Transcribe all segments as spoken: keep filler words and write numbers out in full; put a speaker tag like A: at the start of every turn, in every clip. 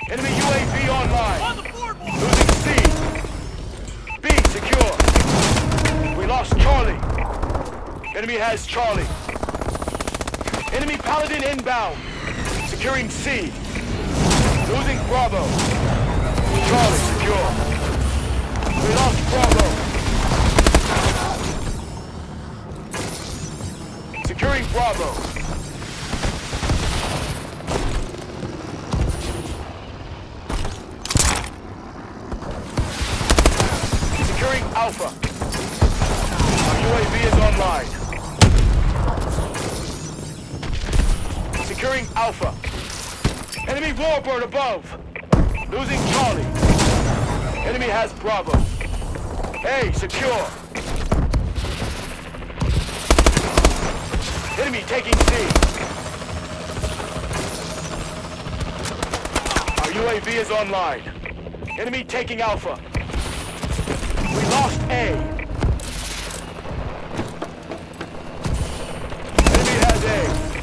A: Enemy U A V online.
B: On the board!
A: Losing C. B secure. We lost Charlie. Enemy has Charlie. Enemy Paladin inbound. Securing C. Losing Bravo. Charlie secure. We lost Bravo. Securing Bravo. Securing Alpha. Our U A V is online. Securing Alpha. Enemy Warbird above. Losing Charlie. Enemy has Bravo. A secure. Enemy taking C. Our U A V is online. Enemy taking Alpha. We lost A. Enemy has A.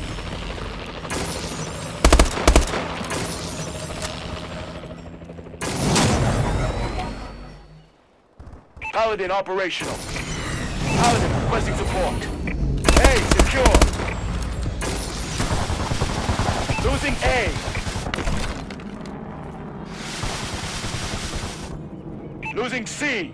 A: Paladin operational. Paladin requesting support. A secure. Losing A. Losing C.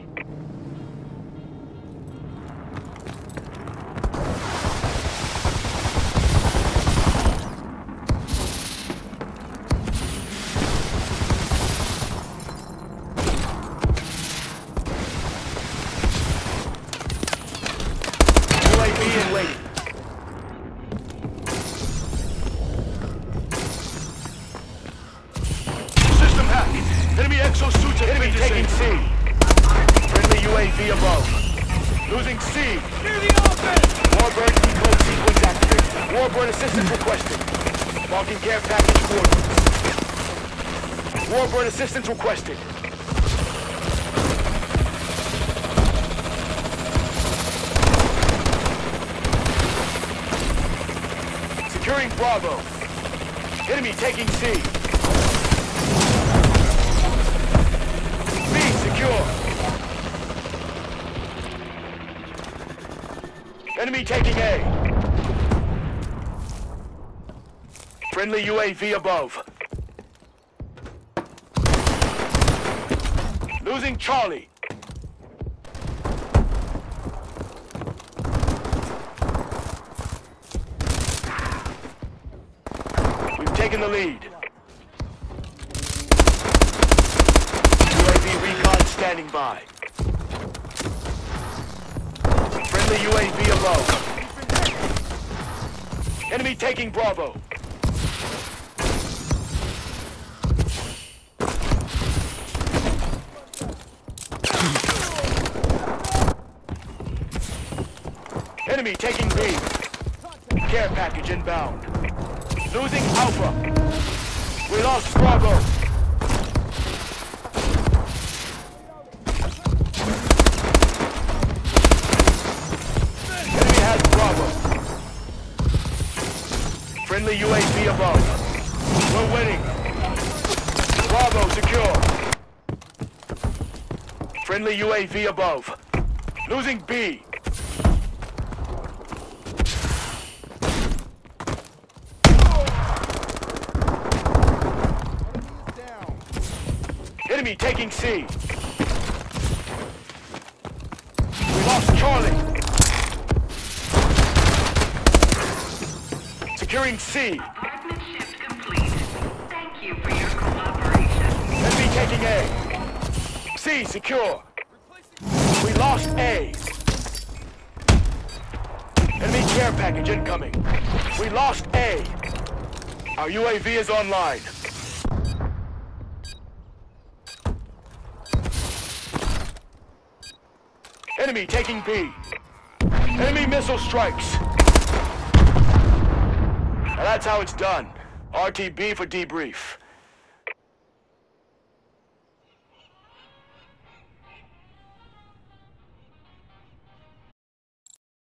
A: System hack. Enemy exosuits. Enemy taking C. Friendly U A V above. Losing C.
B: Near the offense!
A: Warbird decode sequence active. Warbird assistance requested. Marking care package coordinates. Warbird assistance requested. Securing Bravo. Enemy taking C. B secure. Enemy taking A. Friendly U A V above. Losing Charlie. We've taken the lead. U A V recon standing by. Friendly U A V above. Enemy taking Bravo. Enemy taking B. Care package inbound. Losing Alpha. We lost Bravo. Enemy has Bravo. Friendly U A V above. We're winning. Bravo secure. Friendly U A V above. Losing B. Enemy taking C. We lost Charlie. Securing C.
C: Apartment shift complete. Thank you for your cooperation.
A: Enemy taking A. C secure. We lost A. Enemy care package incoming. We lost A. Our U A V is online. Enemy taking B. Enemy missile strikes. And that's how it's done. R T B for debrief.